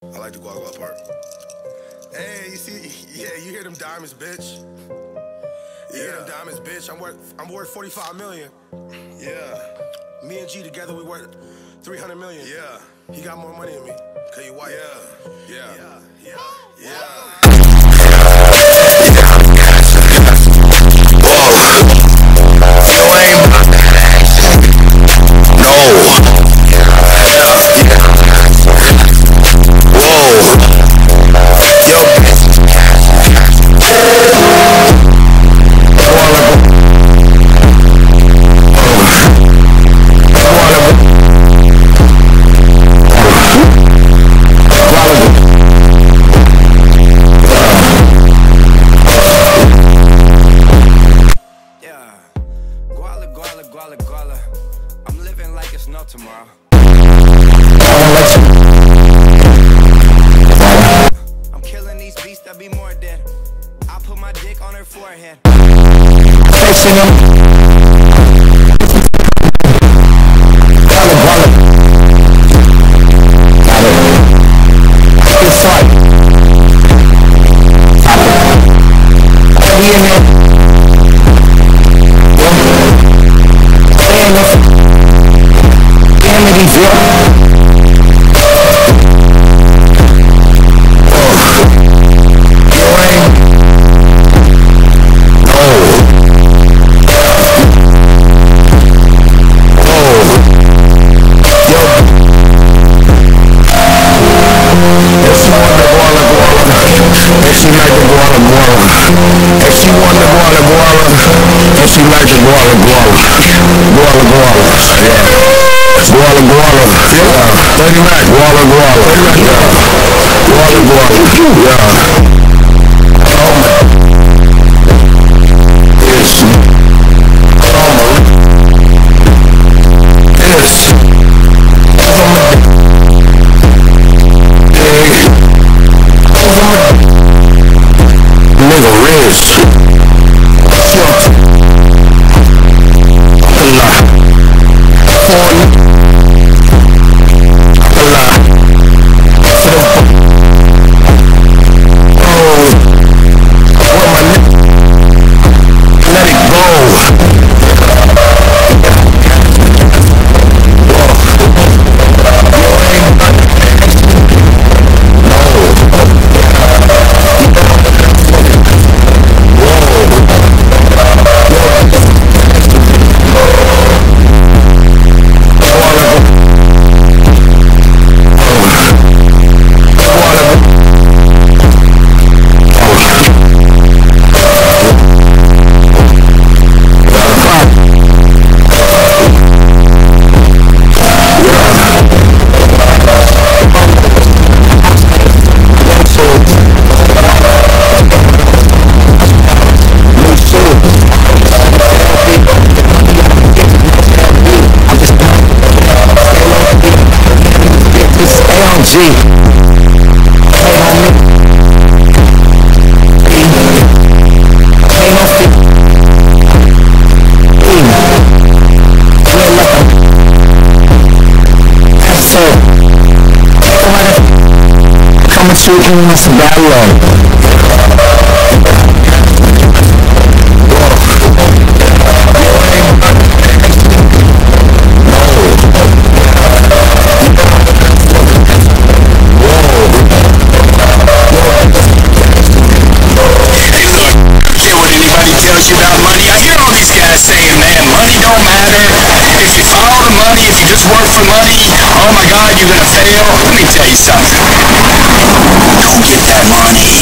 I like the Guala Guala part. Hey, you see, yeah, you hear them diamonds, bitch. You hear them diamonds, bitch. I'm worth 45 million. Yeah. Me and G together, we worth 300 million. Yeah. He got more money than me. Cause you white. Yeah. Guala. I'm living like it's no tomorrow. I'm killing these beasts that be more dead. I put my dick on her forehead. She like the Guala Guala. Yeah. Guala Guala. Yeah. 30 Mac. Guala Guala. Yeah. Guala Guala. Yeah. G. Hey homie. Ain't no fit. Real love. That's it. Coming to you in this battle. If you just work for money, oh my God, you're gonna fail. Let me tell you something. Don't get that money.